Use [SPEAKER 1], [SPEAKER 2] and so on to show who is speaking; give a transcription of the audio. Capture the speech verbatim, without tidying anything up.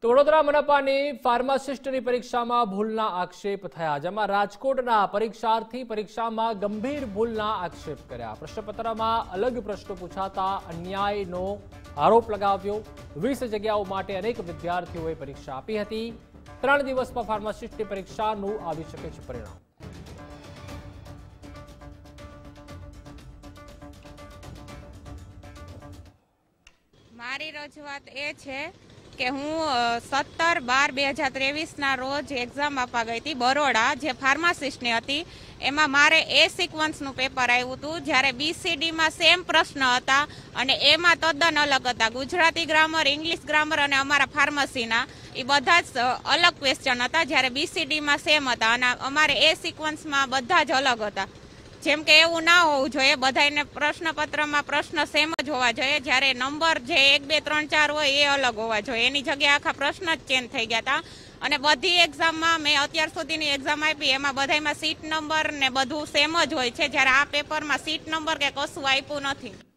[SPEAKER 1] વડોદરા મનપાની ફાર્માસિસ્ટની પરીક્ષામાં ભૂલના આક્ષેપ થયા, જેમાં રાજકોટના પરીક્ષાર્થી પરીક્ષામાં ગંભીર ભૂલના આક્ષેપ કર્યા। પ્રશ્નપત્રમાં અલગ પ્રશ્નો પૂછાતા અન્યાયનો આરોપ લગાવ્યો। વીસ જગ્યાઓ માટે અનેક વિદ્યાર્થીઓએ પરીક્ષા આપી હતી। ત્રણ દિવસમાં ફાર્માસિસ્ટની પરીક્ષાનું આવી શકે છે પરિણામ।
[SPEAKER 2] મારી રજૂઆત એ છે કે હું સત્તર બાર બે હજાર ત્રેવીસના રોજ એક્ઝામ આપવા ગઈ હતી બરોડા, જે ફાર્માસિસ્ટની હતી। એમાં મારે એ સિક્વન્સનું પેપર આવ્યું હતું, જ્યારે બીસીડીમાં સેમ પ્રશ્ન હતા અને એમાં તદ્દન અલગ હતા। ગુજરાતી ગ્રામર, ઇંગ્લિશ ગ્રામર અને અમારા ફાર્મસીના એ બધા જ અલગ ક્વેશ્ચન હતા, જ્યારે બીસીડીમાં સેમ હતા અને અમારે એ સિક્વન્સમાં બધા જ અલગ હતા। જેમ કે એવું ના હોવું જોઈએ, બધાને પ્રશ્નપત્રમાં પ્રશ્ન સેમ જ હોવા જોઈએ, જ્યારે નંબર જે એક બે ત્રણ ચાર હોય એ અલગ હોવા જોઈએ। એની જગ્યાએ આખા પ્રશ્ન જ ચેન્જ થઈ ગયા હતા અને બધી એક્ઝામમાં મેં અત્યાર સુધીની એક્ઝામ આપી એમાં બધામાં સીટ નંબર ને બધું સેમ જ હોય છે, જ્યારે આ પેપરમાં સીટ નંબર કે કશું આપ્યું નથી।